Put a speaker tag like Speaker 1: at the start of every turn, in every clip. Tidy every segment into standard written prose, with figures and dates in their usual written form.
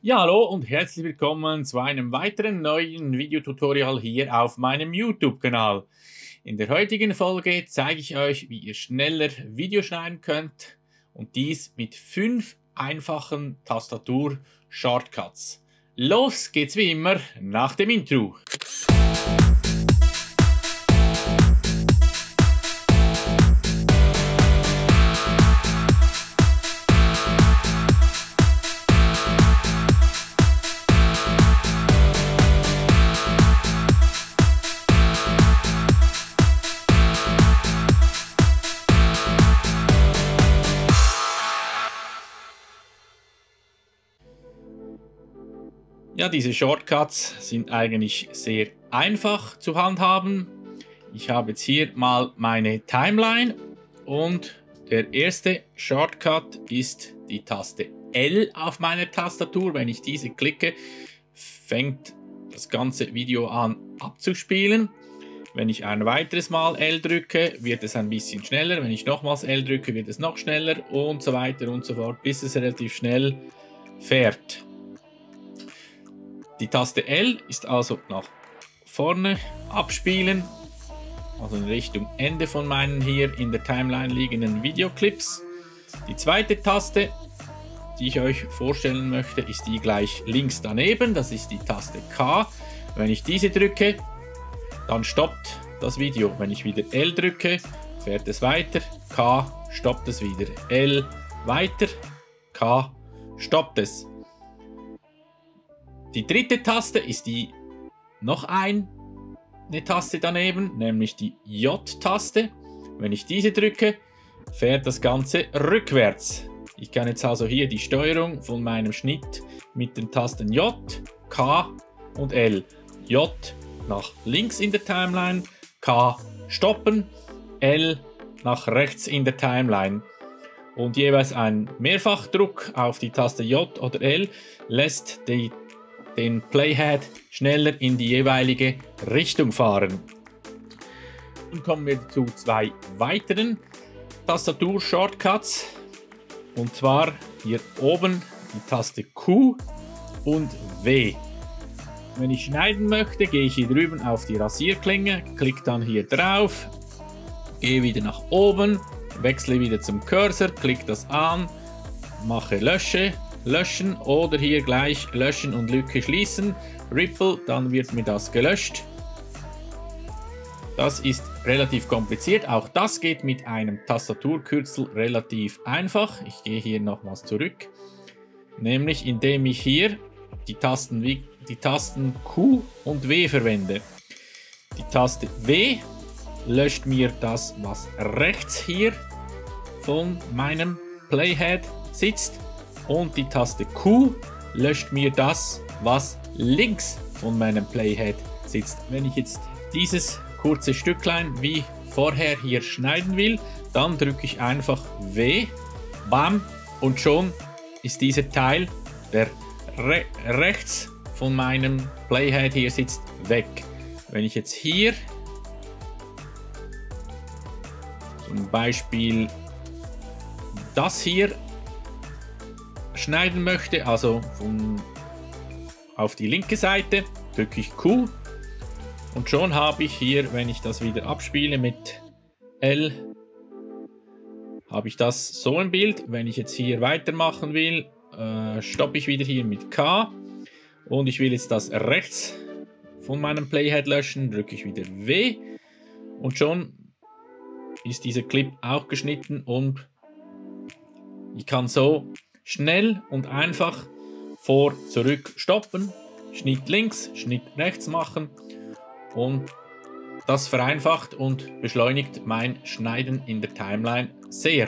Speaker 1: Ja, hallo und herzlich willkommen zu einem weiteren neuen Videotutorial hier auf meinem YouTube-Kanal. In der heutigen Folge zeige ich euch, wie ihr schneller Video schneiden könnt und dies mit 5 einfachen Tastatur-Shortcuts. Los geht's wie immer nach dem Intro. Ja, diese Shortcuts sind eigentlich sehr einfach zu handhaben. Ich habe jetzt hier mal meine Timeline und der erste Shortcut ist die Taste L auf meiner Tastatur. Wenn ich diese klicke, fängt das ganze Video an abzuspielen. Wenn ich ein weiteres Mal L drücke, wird es ein bisschen schneller. Wenn ich nochmals L drücke, wird es noch schneller und so weiter und so fort, bis es relativ schnell fährt. Die Taste L ist also nach vorne abspielen, also in Richtung Ende von meinen hier in der Timeline liegenden Videoclips. Die zweite Taste, die ich euch vorstellen möchte, ist die gleich links daneben, das ist die Taste K. Wenn ich diese drücke, dann stoppt das Video. Wenn ich wieder L drücke, fährt es weiter, K stoppt es wieder, L weiter, K stoppt es. Die dritte Taste ist die noch eine Taste daneben, nämlich die J-Taste. Wenn ich diese drücke, fährt das Ganze rückwärts. Ich kann jetzt also hier die Steuerung von meinem Schnitt mit den Tasten J, K und L. J nach links in der Timeline, K stoppen, L nach rechts in der Timeline. Und jeweils ein Mehrfachdruck auf die Taste J oder L lässt den Playhead schneller in die jeweilige Richtung fahren. Nun kommen wir zu 2 weiteren Tastatur-Shortcuts. Und zwar hier oben die Taste Q und W. Wenn ich schneiden möchte, gehe ich hier drüben auf die Rasierklinge, klicke dann hier drauf, gehe wieder nach oben, wechsle wieder zum Cursor, klicke das an, mache Löschen oder hier gleich Löschen und Lücke schließen, Ripple, dann wird mir das gelöscht. Das ist relativ kompliziert, auch das geht mit einem Tastaturkürzel relativ einfach. Ich gehe hier nochmals zurück, nämlich indem ich hier die Tasten Q und W verwende. Die Taste W löscht mir das, was rechts hier von meinem Playhead sitzt. Und die Taste Q löscht mir das, was links von meinem Playhead sitzt. Wenn ich jetzt dieses kurze Stücklein wie vorher hier schneiden will, dann drücke ich einfach W, bam, und schon ist dieser Teil, der rechts von meinem Playhead hier sitzt, weg. Wenn ich jetzt hier zum Beispiel das hier schneiden möchte, also auf die linke Seite, drücke ich Q und schon habe ich hier, wenn ich das wieder abspiele mit L, habe ich das so im Bild. Wenn ich jetzt hier weitermachen will, stoppe ich wieder hier mit K und ich will jetzt das rechts von meinem Playhead löschen, drücke ich wieder W und schon ist dieser Clip auch geschnitten und ich kann so schnell und einfach vor, zurück stoppen, Schnitt links, Schnitt rechts machen und das vereinfacht und beschleunigt mein Schneiden in der Timeline sehr.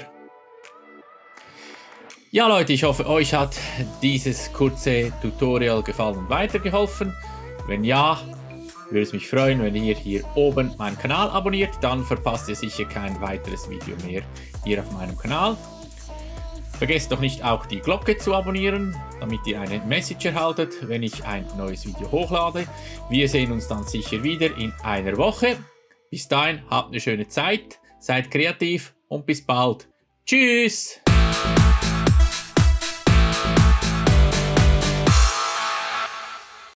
Speaker 1: Ja Leute, ich hoffe euch hat dieses kurze Tutorial gefallen und weitergeholfen. Wenn ja, würde es mich freuen, wenn ihr hier oben meinen Kanal abonniert, dann verpasst ihr sicher kein weiteres Video mehr hier auf meinem Kanal. Vergesst doch nicht auch die Glocke zu abonnieren, damit ihr eine Message erhaltet, wenn ich ein neues Video hochlade. Wir sehen uns dann sicher wieder in einer Woche. Bis dahin, habt eine schöne Zeit, seid kreativ und bis bald. Tschüss!